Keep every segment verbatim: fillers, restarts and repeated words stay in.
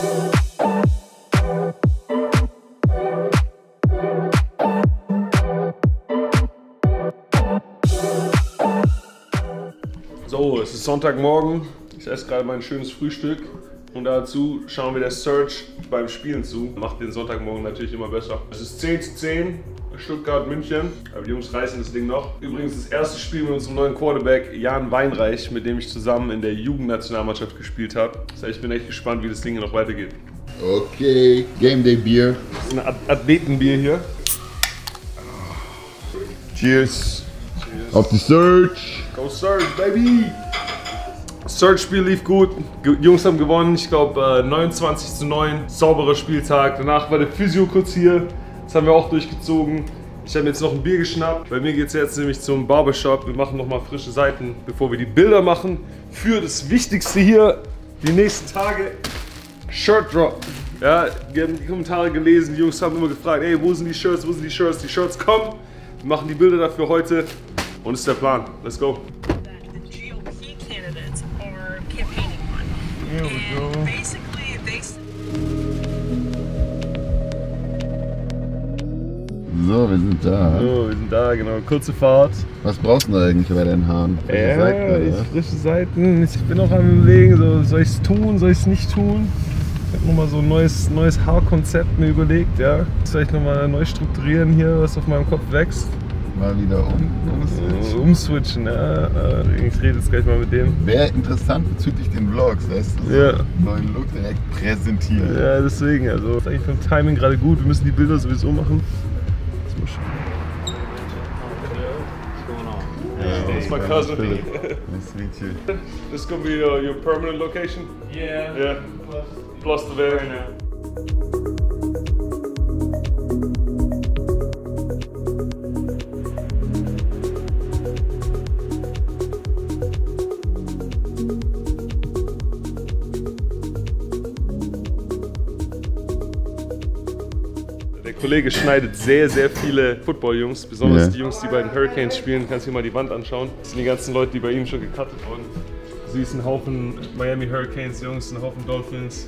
So, es ist Sonntagmorgen, ich esse gerade mein schönes Frühstück und dazu schauen wir der Search beim Spielen zu. Macht den Sonntagmorgen natürlich immer besser. Es ist zehn zu zehn, Stuttgart, München, aber die Jungs reißen das Ding noch. Übrigens das erste Spiel mit unserem neuen Quarterback Jan Weinreich, mit dem ich zusammen in der Jugendnationalmannschaft gespielt habe. Das heißt, ich bin echt gespannt, wie das Ding hier noch weitergeht. Okay, Game Day Bier. Das ist ein Athletenbier hier. Cheers. Cheers. Auf die Search. Go Search, baby! Search-Spiel lief gut, die Jungs haben gewonnen, ich glaube neunundzwanzig zu neun, sauberer Spieltag. Danach war der Physio kurz hier, das haben wir auch durchgezogen. Ich habe mir jetzt noch ein Bier geschnappt. Bei mir geht es jetzt nämlich zum Barbershop. Wir machen nochmal frische Seiten, bevor wir die Bilder machen. Für das Wichtigste hier, die nächsten Tage, Shirt Drop. Ja, wir haben die Kommentare gelesen, die Jungs haben immer gefragt, ey, wo sind die Shirts, wo sind die Shirts? Die Shirts kommen, wir machen die Bilder dafür heute und das ist der Plan. Let's go. Here we go. So, wir sind da. So, wir sind da, genau. Kurze Fahrt. Was brauchst du da eigentlich bei deinen Haaren? Frische ja, Seiten, oder? Frische Seiten. Ich bin auch am Überlegen, so, soll ich es tun, soll ich es nicht tun? Ich habe nochmal so ein neues, neues Haarkonzept mir überlegt. Ja. Soll ich nochmal neu strukturieren hier, was auf meinem Kopf wächst? Mal wieder um, umswitchen. Umswitchen, ja. Ich rede jetzt gleich mal mit dem. Wäre interessant bezüglich den Vlogs, weißt du? So ja. einen neuen Look direkt präsentieren. Ja, deswegen. Also ist eigentlich vom Timing gerade gut. Wir müssen die Bilder sowieso machen. Das muss Yeah, that's my cousin. Nice to meet you. This is gonna be uh, your permanent location? Yeah. Yeah. Plus, Plus the van. Right now. Der Kollege schneidet sehr, sehr viele Football-Jungs, besonders yeah. die Jungs, die bei den Hurricanes spielen. Du kannst dir mal die Wand anschauen. Das sind die ganzen Leute, die bei ihm schon gecuttet wurden. Du siehst einen Haufen Miami Hurricanes-Jungs, einen Haufen Dolphins.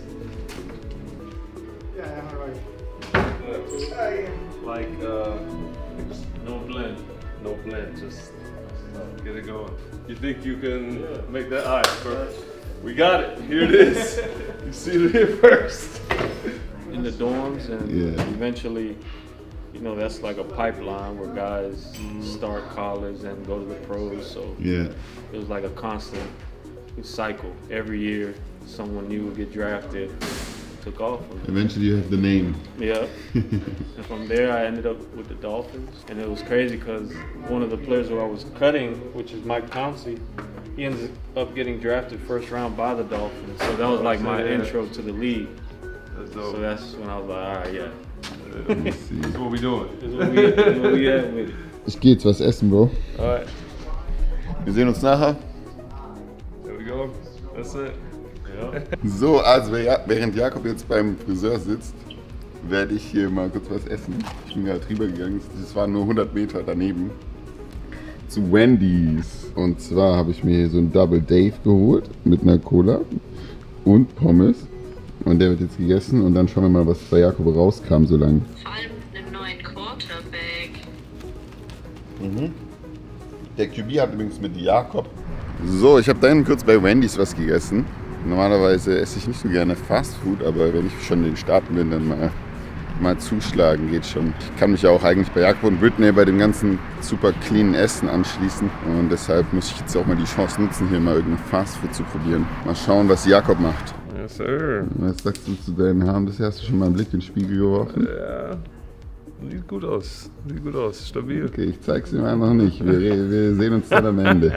Yeah, right. Like, uh, no blend, no blend, just get it going. You think you can yeah. make that? All right, perfect. We got it, here it is. You see it here first. In the dorms, and yeah. eventually, you know, that's like a pipeline where guys mm. start college and go to the pros. So yeah, it was like a constant cycle. Every year, someone new would get drafted, took off. Eventually, you have the name. Yeah. And from there, I ended up with the Dolphins, and it was crazy because one of the players who I was cutting, which is Mike Pouncey, he ended up getting drafted first round by the Dolphins. So that was like my yeah. intro to the league. So, so that's when I was like, all right, yeah. This is what we doing. This is what we, this is what we at with it. Ich geh jetzt was essen, Bro. Alright. Wir sehen uns nachher. There we go. That's it. Yeah. So, also während Jakob jetzt beim Friseur sitzt, werde ich hier mal kurz was essen. Ich bin gerade drüber gegangen, das waren nur hundert Meter daneben. Zu Wendy's. Und zwar habe ich mir hier so ein Double Dave geholt mit einer Cola und Pommes. Und der wird jetzt gegessen und dann schauen wir mal, was bei Jakob rauskam so lang. Vor allem mit einem neuen Quarterback. Mhm. Der Q B hat übrigens mit Jakob. So, ich habe da kurz bei Wendy's was gegessen. Normalerweise esse ich nicht so gerne Fast Food, aber wenn ich schon in den Staaten bin, dann mal, mal zuschlagen geht schon. Ich kann mich auch eigentlich bei Jakob und Britney bei dem ganzen super cleanen Essen anschließen. Und deshalb muss ich jetzt auch mal die Chance nutzen, hier mal irgendein Fast Food zu probieren. Mal schauen, was Jakob macht. Yes, sir. Was sagst du zu deinen Haaren? Bisher hast du schon mal einen Blick in den Spiegel geworfen? Ja, sieht gut aus. Sieht gut aus. Stabil. Okay, ich zeig's ihm einfach nicht. Wir, wir sehen uns dann am Ende.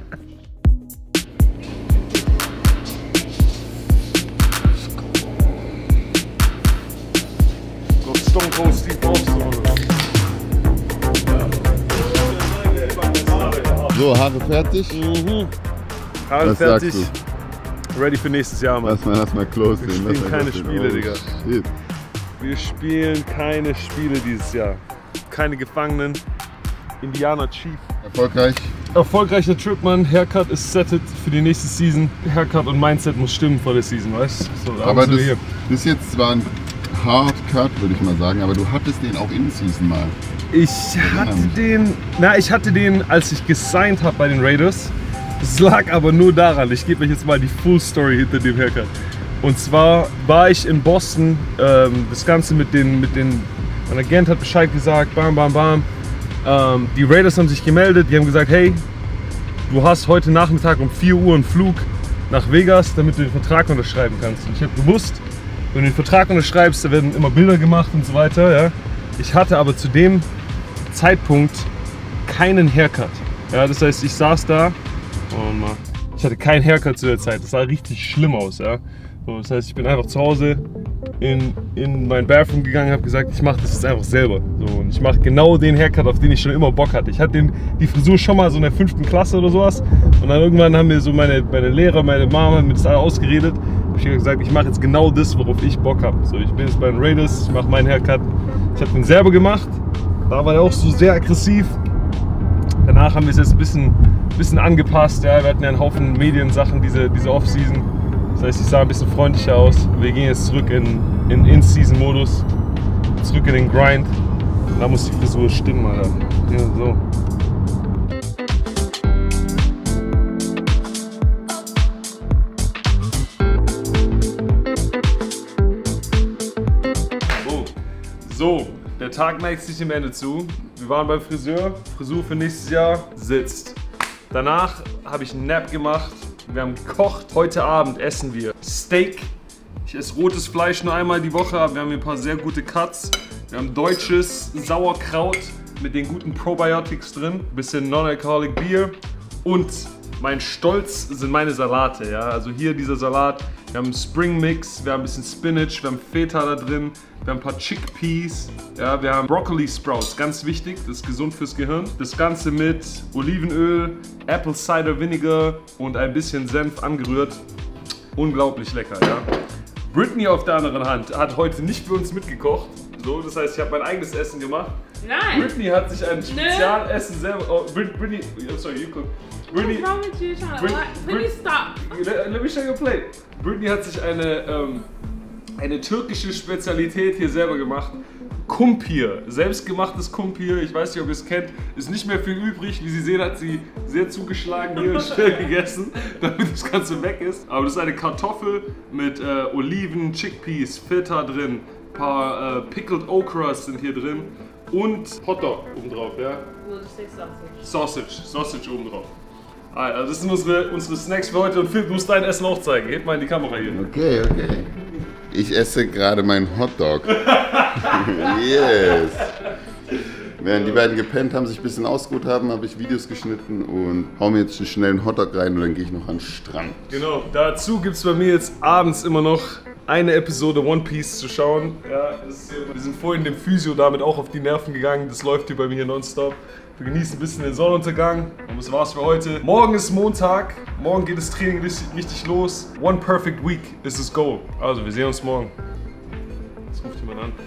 Stone Cold Steve Austin. So, Haare fertig? Mhm. Haare Was fertig. sagst du? Ready für nächstes Jahr, Mann. Lass mal, lass mal close Wir sehen. spielen Lass mal keine close Spiele, sehen. Digga. Oh, shit. Wir spielen keine Spiele dieses Jahr. Keine Gefangenen. Indianer Chief. Erfolgreich. erfolgreicher Trip, Mann. Haircut ist settet für die nächste Season. Haircut und Mindset muss stimmen vor der Season, weißt du? So, aber das, das ist jetzt zwar ein Hard Cut, würde ich mal sagen, aber du hattest den auch in Season mal. Ich hatte den, na, ich hatte den, als ich gesigned habe bei den Raiders. Es lag aber nur daran, ich gebe euch jetzt mal die Full Story hinter dem Haircut. Und zwar war ich in Boston, ähm, das Ganze mit den, mit den, mein Agent hat Bescheid gesagt, bam, bam, bam. Ähm, die Raiders haben sich gemeldet, die haben gesagt, hey, du hast heute Nachmittag um vier Uhr einen Flug nach Vegas, damit du den Vertrag unterschreiben kannst. Und ich habe gewusst, wenn du den Vertrag unterschreibst, da werden immer Bilder gemacht und so weiter. Ja. Ich hatte aber zu dem Zeitpunkt keinen Haircut. Ja, das heißt, ich saß da und ich hatte keinen Haircut zu der Zeit. Das sah richtig schlimm aus. Ja. So, das heißt, ich bin einfach zu Hause in, in mein Bathroom gegangen, habe gesagt, ich mache das jetzt einfach selber. So, und ich mache genau den Haircut, auf den ich schon immer Bock hatte. Ich hatte den, die Frisur schon mal so in der fünften Klasse oder sowas. Und dann irgendwann haben mir so meine, meine Lehrer, meine Mama mir das alle ausgeredet. Ich habe gesagt, ich mache jetzt genau das, worauf ich Bock habe. So, ich bin jetzt bei den Raiders, ich mache meinen Haircut. Ich habe den selber gemacht. Da war er auch so sehr aggressiv. Danach haben wir es jetzt ein bisschen, bisschen angepasst. Ja. Wir hatten ja einen Haufen Mediensachen diese, diese Off-Season. Das heißt, ich sah ein bisschen freundlicher aus. Wir gehen jetzt zurück in in In-Season-Modus, zurück in den Grind. Da muss die Frisur stimmen, Alter. Ja, so. So. So, der Tag neigt sich dem Ende zu. Wir waren beim Friseur. Frisur für nächstes Jahr sitzt. Danach habe ich einen Nap gemacht. Wir haben gekocht. Heute Abend essen wir Steak. Ich esse rotes Fleisch nur einmal die Woche, aber wir haben hier ein paar sehr gute Cuts. Wir haben deutsches Sauerkraut mit den guten Probiotics drin, bisschen Non-Alcoholic Beer und mein Stolz sind meine Salate. Ja? Also hier dieser Salat, wir haben einen Spring Mix, wir haben ein bisschen Spinach, wir haben Feta da drin, wir haben ein paar Chickpeas, ja? Wir haben Broccoli Sprouts, ganz wichtig, das ist gesund fürs Gehirn. Das Ganze mit Olivenöl, Apple Cider Vinegar und ein bisschen Senf angerührt. Unglaublich lecker, ja. Brittany auf der anderen Hand hat heute nicht für uns mitgekocht. So, das heißt, ich habe mein eigenes Essen gemacht. Nein. Brittany hat sich ein Spezialessen selber. Oh, Brittany, I'm sorry, you cook. Brittany, What's wrong with you? Trying to Brit- what? Brittany, Brit- stop. Let, let me show you a plate. Brittany hat sich eine, ähm, eine türkische Spezialität hier selber gemacht. Kumpir, selbstgemachtes Kumpir, ich weiß nicht, ob ihr es kennt, ist nicht mehr viel übrig. Wie Sie sehen, hat sie sehr zugeschlagen hier und schnell gegessen, damit das Ganze weg ist. Aber das ist eine Kartoffel mit äh, Oliven, Chickpeas, Feta drin, ein paar äh, Pickled Okras sind hier drin und Hotdog obendrauf, ja? We'll just say sausage. Sausage, Sausage obendrauf. Also das sind unsere, unsere Snacks für heute und Phil, du musst dein Essen auch zeigen. Heb mal in die Kamera hier. Okay, okay. Ich esse gerade meinen Hotdog. Yes. Während die beiden gepennt haben, sich ein bisschen ausgeruht haben, habe ich Videos geschnitten und hau mir jetzt einen schnellen Hotdog rein und dann gehe ich noch an den Strand. Genau, dazu gibt es bei mir jetzt abends immer noch eine Episode One Piece zu schauen. Ja, das, wir sind vorhin dem Physio damit auch auf die Nerven gegangen, das läuft hier bei mir hier nonstop. Wir genießen ein bisschen den Sonnenuntergang und das war's für heute. Morgen ist Montag, morgen geht das Training richtig, richtig los. One perfect week ist das Goal. Also wir sehen uns morgen. Jetzt ruft jemand an.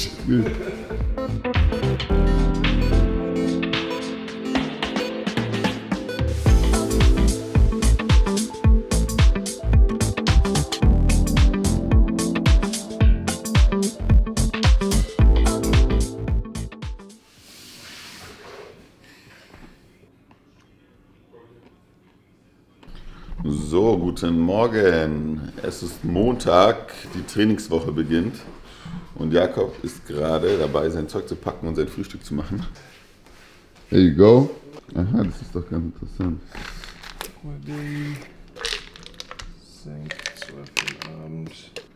So, guten Morgen. Es ist Montag, die Trainingswoche beginnt und Jakob ist gerade dabei, sein Zeug zu packen und sein Frühstück zu machen. There you go. Aha, das ist doch ganz interessant. Die senkt zwölf Uhr Abend.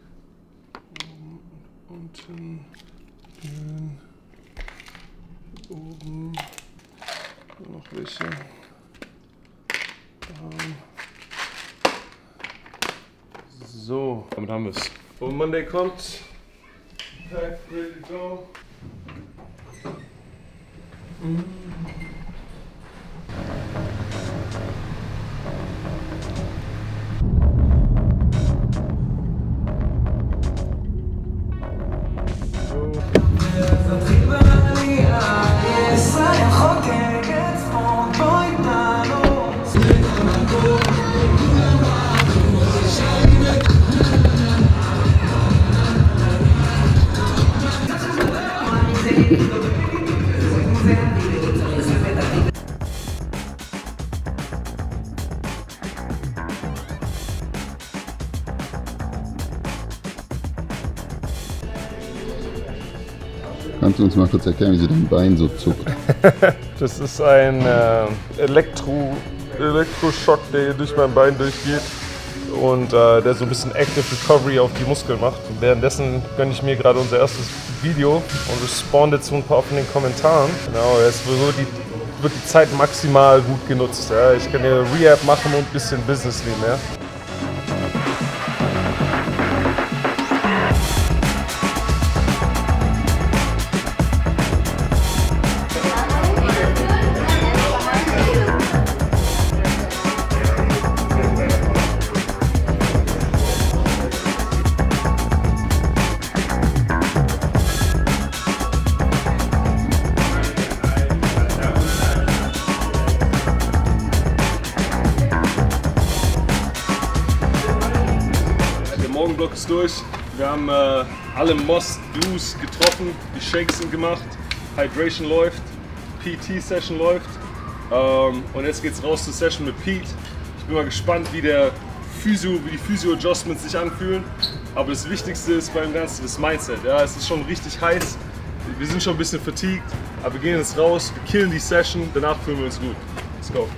Unten. Oben. Noch welche. So, damit haben wir es. Und Monday kommt. Pack, ready to go. Mm. Yes, I am okay, it's for boy time. Kannst du uns mal kurz erklären, wie sie dein Bein so zuckt? Das ist ein äh, Elektro, Elektroschock, der durch mein Bein durchgeht und äh, der so ein bisschen Active Recovery auf die Muskeln macht. Und währenddessen gönne ich mir gerade unser erstes Video und responde zu ein paar von den Kommentaren. Genau, jetzt wird die, wird die Zeit maximal gut genutzt. Ja. Ich kann hier Rehab machen und ein bisschen Business nehmen. Ja. Morgenblock ist durch. Wir haben äh, alle Must-Dos getroffen. Die Shakes sind gemacht. Hydration läuft. P T-Session läuft. Ähm, und jetzt geht's raus zur Session mit Pete. Ich bin mal gespannt, wie der Physio, wie die Physio-Adjustments sich anfühlen. Aber das Wichtigste ist beim Ganzen das Mindset. Ja, es ist schon richtig heiß. Wir sind schon ein bisschen fatigued. Aber wir gehen jetzt raus, wir killen die Session. Danach fühlen wir uns gut. Let's go.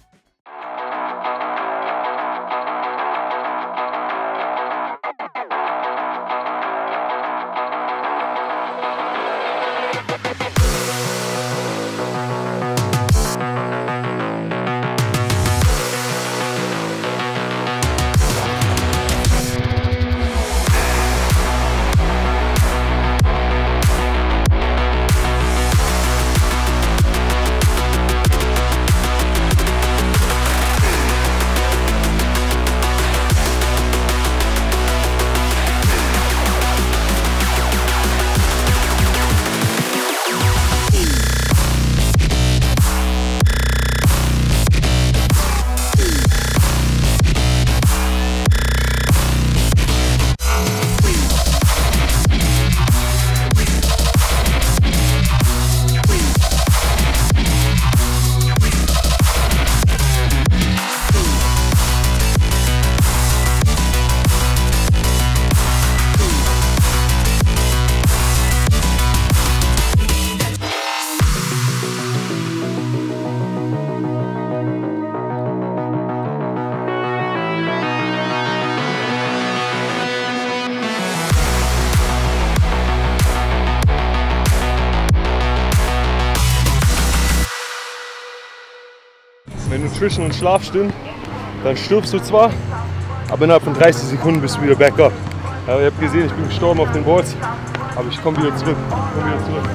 Wenn Nutrition und Schlaf stimmen, dann stirbst du zwar, aber innerhalb von dreißig Sekunden bist du wieder back up. Ja, ihr habt gesehen, ich bin gestorben auf den Boards, aber ich komme wieder zurück. Ich komm wieder zurück.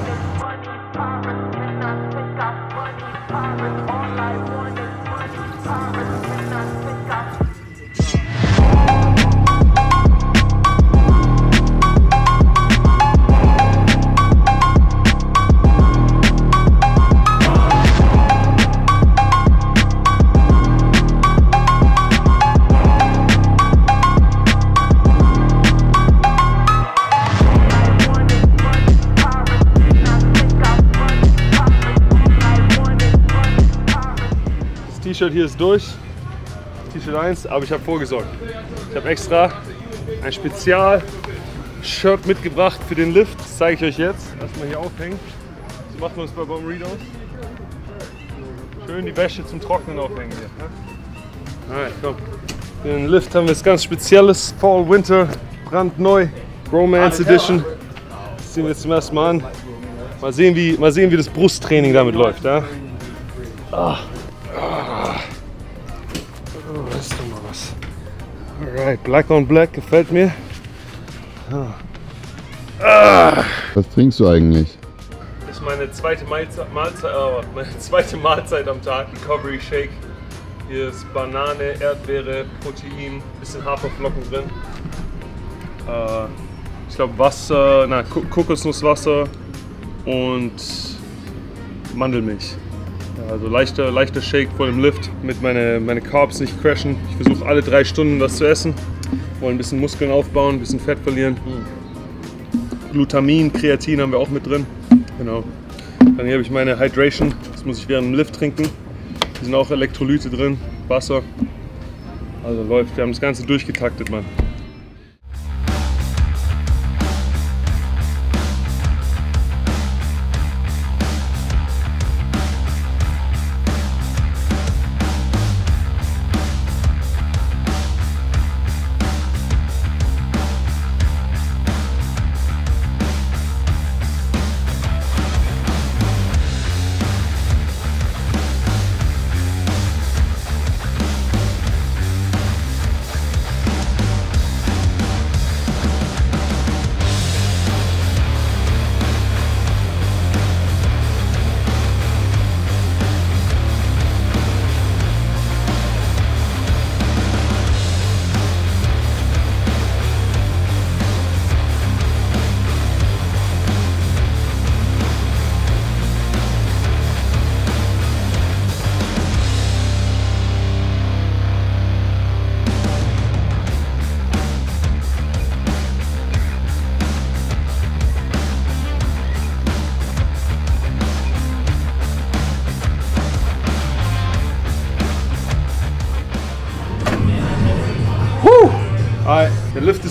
Das T-Shirt hier ist durch, T-Shirt eins, aber ich habe vorgesorgt. Ich habe extra ein Spezial-Shirt mitgebracht für den Lift. Das zeige ich euch jetzt. Erstmal hier aufhängen. So machen wir es bei Bommarito's. Schön die Wäsche zum Trocknen aufhängen hier. Alright, komm. Für den Lift haben wir das ganz Spezielles. Fall, Winter, brandneu. Bromance Edition. Das ziehen wir jetzt zum ersten Mal an. Mal sehen, wie, mal sehen, wie das Brusttraining damit läuft. Ja? Ah. Ah. Oh, das ist doch mal was. Alright, Black on Black gefällt mir. Ah. Ah. Was trinkst du eigentlich? Das ist meine zweite Mahlzeit, Mahlzeit, oh, meine zweite Mahlzeit am Tag. Recovery Shake. Hier ist Banane, Erdbeere, Protein, bisschen Haferflocken drin. Äh, ich glaube Wasser, na, Kokosnusswasser und Mandelmilch. Also leichter, leichter Shake vor dem Lift, damit meine, meine Carbs nicht crashen. Ich versuche alle drei Stunden was zu essen. Wollen ein bisschen Muskeln aufbauen, ein bisschen Fett verlieren. Glutamin, Kreatin haben wir auch mit drin. Genau. Dann hier habe ich meine Hydration, das muss ich während dem Lift trinken. Hier sind auch Elektrolyte drin, Wasser. Also läuft, wir haben das Ganze durchgetaktet, Mann.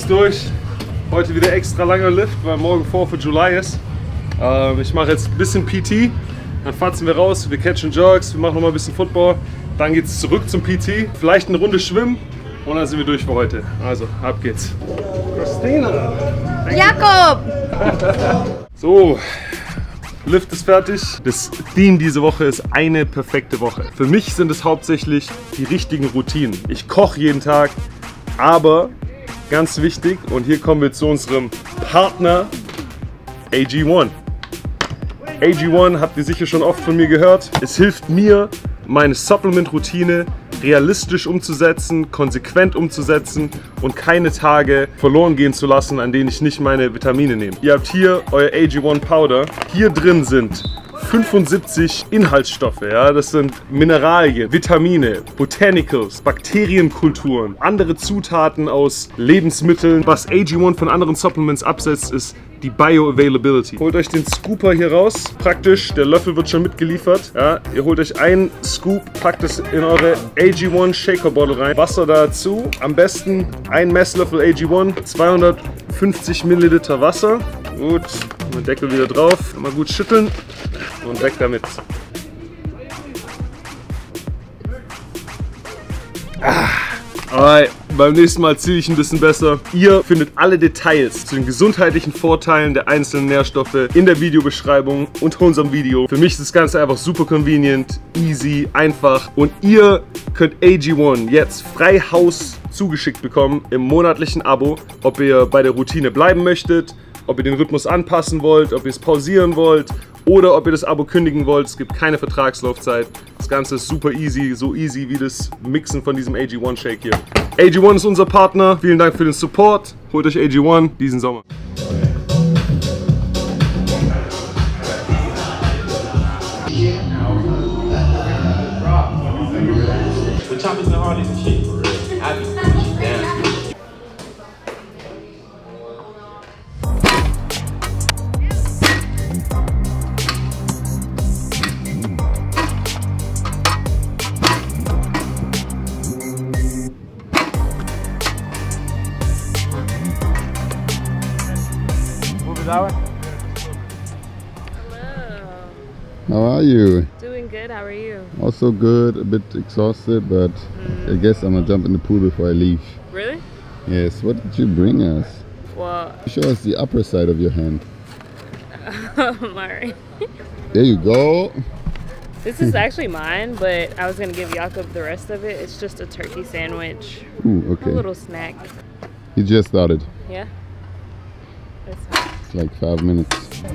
durch. Heute wieder extra langer Lift, weil morgen fourth of July ist. Ähm, ich mache jetzt ein bisschen P T, dann fatzen wir raus, wir catchen Jogs, wir machen noch mal ein bisschen Football. Dann geht es zurück zum P T, vielleicht eine Runde schwimmen und dann sind wir durch für heute. Also, ab geht's. Christina! Jakob! So, Lift ist fertig. Das Theme diese Woche ist eine perfekte Woche. Für mich sind es hauptsächlich die richtigen Routinen. Ich koche jeden Tag, aber ganz wichtig, und hier kommen wir zu unserem Partner A G one. A G one habt ihr sicher schon oft von mir gehört. Es hilft mir, meine Supplement-Routine realistisch umzusetzen, konsequent umzusetzen und keine Tage verloren gehen zu lassen, an denen ich nicht meine Vitamine nehme. Ihr habt hier euer A G one Powder. Hier drin sind fünfundsiebzig Inhaltsstoffe, ja, das sind Mineralien, Vitamine, Botanicals, Bakterienkulturen, andere Zutaten aus Lebensmitteln. Was A G one von anderen Supplements absetzt, ist die Bioavailability. Holt euch den Scooper hier raus, praktisch, der Löffel wird schon mitgeliefert. Ja, ihr holt euch einen Scoop, packt es in eure A G one Shaker Bottle rein, Wasser dazu, am besten ein Messlöffel A G one, zweihundertfünfzig Milliliter Wasser. Gut, den Deckel wieder drauf, mal gut schütteln und weg damit. Ah. Alright, beim nächsten Mal ziehe ich ein bisschen besser. Ihr findet alle Details zu den gesundheitlichen Vorteilen der einzelnen Nährstoffe in der Videobeschreibung unter unserem Video. Für mich ist das Ganze einfach super convenient, easy, einfach. Und ihr könnt A G one jetzt frei Haus zugeschickt bekommen im monatlichen Abo. Ob ihr bei der Routine bleiben möchtet, ob ihr den Rhythmus anpassen wollt, ob ihr es pausieren wollt oder ob ihr das Abo kündigen wollt. Es gibt keine Vertragslaufzeit. Das Ganze ist super easy, so easy wie das Mixen von diesem A G one Shake hier. A G one ist unser Partner. Vielen Dank für den Support. Holt euch A G one diesen Sommer. Hello. How are you? Doing good. How are you? Also good, a bit exhausted, but mm. I guess I'm gonna jump in the pool before I leave. Really? Yes, what did you bring us? Well, Show us the upper side of your hand. um, alright. There you go. This is actually mine, but I was gonna give Jakob the rest of it. It's just a turkey sandwich. Ooh, okay. A little snack. He just started. Yeah? That's fine. It's like five minutes.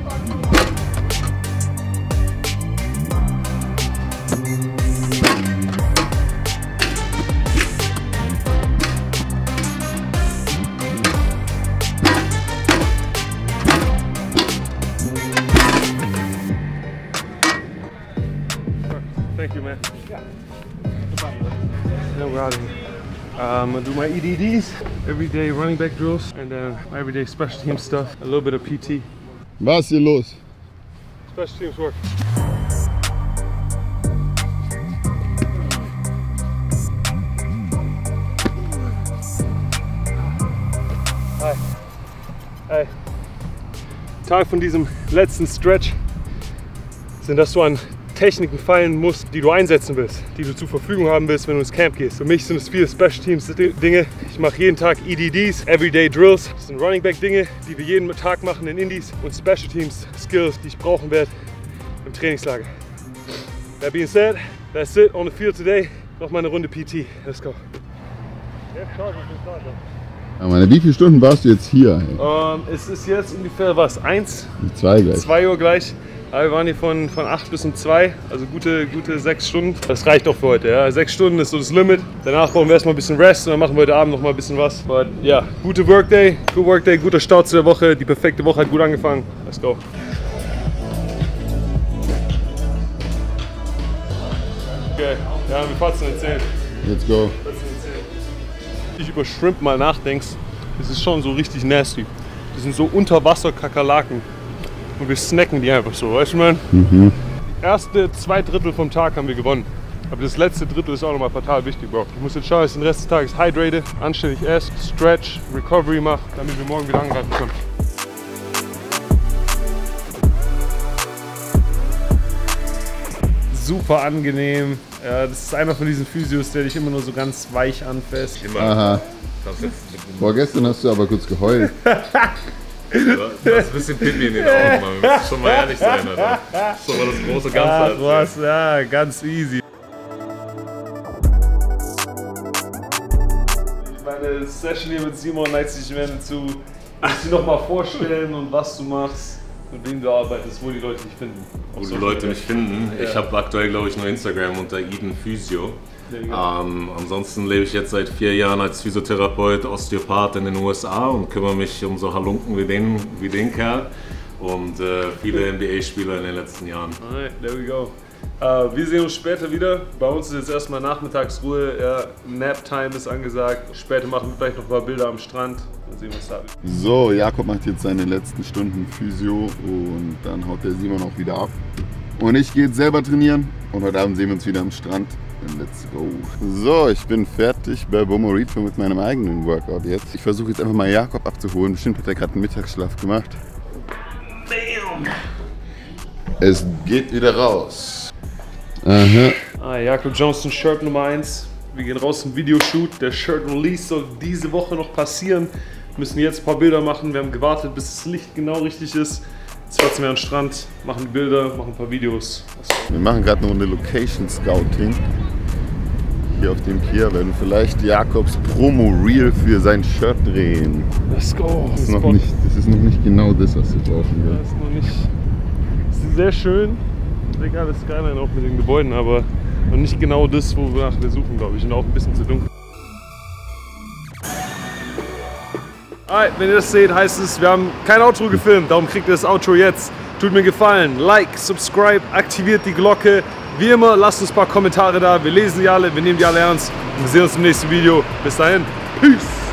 Thank you, man. Now we're out of here. I'm gonna do my E D Ds, everyday running back drills, and then my everyday special team stuff, a little bit of P T. Was ist hier los? Special teams work. Hi. Hi. Teil von diesem letzten Stretch sind, dass du an Techniken fallen musst, die du einsetzen willst, die du zur Verfügung haben willst, wenn du ins Camp gehst. Für mich sind es viele Special Teams Dinge. Ich mache jeden Tag E D Ds, Everyday Drills. Das sind Running Back Dinge, die wir jeden Tag machen in Indies, und Special Teams Skills, die ich brauchen werde im Trainingslager. That being said, that's it on the field today. Noch mal eine Runde P T. Let's go. Ja, meine, wie viele Stunden warst du jetzt hier? Um, es ist jetzt ungefähr was? Eins? Zwei gleich. Zwei Uhr gleich. Wir waren hier von, von acht bis um zwei, also gute, gute sechs Stunden. Das reicht auch für heute. Ja. Sechs Stunden ist so das Limit. Danach brauchen wir erstmal ein bisschen Rest und dann machen wir heute Abend noch mal ein bisschen was. Aber ja, gute Workday, good Workday, guter Start zu der Woche. Die perfekte Woche hat gut angefangen. Let's go. Okay, ja, wir fassen erzählen. Let's go. Wenn du über Shrimp mal nachdenkst, das ist schon so richtig nasty. Das sind so Unterwasser-Kakerlaken. Und wir snacken die einfach so, weißt du, man? Mhm. Erste zwei Drittel vom Tag haben wir gewonnen. Aber das letzte Drittel ist auch nochmal fatal wichtig, Bro. Ich muss jetzt schauen, dass ich den Rest des Tages hydrate, anständig esse, stretch, recovery mache, damit wir morgen wieder angreifen können. Super angenehm. Ja, das ist einer von diesen Physios, der dich immer nur so ganz weich anfasst. Aha. Boah, gestern hast du aber kurz geheult. Du hast ein bisschen Pipi in den Augen, man. Wir müssen schon mal ehrlich sein, Alter. Das ist doch mal das große Ganze. Ja, du hast, ja, ganz easy. Meine Session hier mit Simon neigt sich am Ende zu. Willst du dich nochmal vorstellen und was du machst, mit wem du arbeitest, wo die Leute dich finden? Wo die Leute mich finden? Ja. Ich habe aktuell, glaube ich, nur Instagram unter Eden Physio. Ähm, ansonsten lebe ich jetzt seit vier Jahren als Physiotherapeut, Osteopath in den U S A und kümmere mich um so Halunken wie den, wie den Kerl und äh, viele N B A-Spieler in den letzten Jahren. Alright, there we go. Uh, wir sehen uns später wieder. Bei uns ist jetzt erstmal Nachmittagsruhe. Ja, Nap-Time ist angesagt. Später machen wir vielleicht noch ein paar Bilder am Strand. Dann sehen wir uns da wieder. So, Jakob macht jetzt seine letzten Stunden Physio und dann haut der Simon auch wieder ab. Und ich gehe jetzt selber trainieren und heute Abend sehen wir uns wieder am Strand. Let's go. So, ich bin fertig bei Bomorito mit meinem eigenen Workout jetzt. Ich versuche jetzt einfach mal Jakob abzuholen. Bestimmt hat er gerade einen Mittagsschlaf gemacht. Bam. Es geht wieder raus. Aha. Ah, Jakob Johnson, Shirt Nummer eins. Wir gehen raus zum Videoshoot. Der Shirt Release soll diese Woche noch passieren. Wir müssen jetzt ein paar Bilder machen. Wir haben gewartet, bis das Licht genau richtig ist. Jetzt fahren wir an den Strand, machen Bilder, machen ein paar Videos. Wir machen gerade eine Runde Location Scouting. Hier auf dem Pier werden wir vielleicht Jakobs Promo-Reel für sein Shirt drehen. Let's go. Das ist, noch nicht, das ist noch nicht genau das, was wir brauchen. Ja, das ist noch nicht. Das ist sehr schön. Egal, das Skyline auch mit den Gebäuden, aber noch nicht genau das, wonach wir suchen, glaube ich. Und auch ein bisschen zu dunkel. Alright, wenn ihr das seht, heißt es, wir haben kein Outro gefilmt, darum kriegt ihr das Outro jetzt. Tut mir gefallen, Like, Subscribe, aktiviert die Glocke. Wie immer, lasst uns ein paar Kommentare da, wir lesen die alle, wir nehmen die alle ernst. Und wir sehen uns im nächsten Video. Bis dahin, Peace!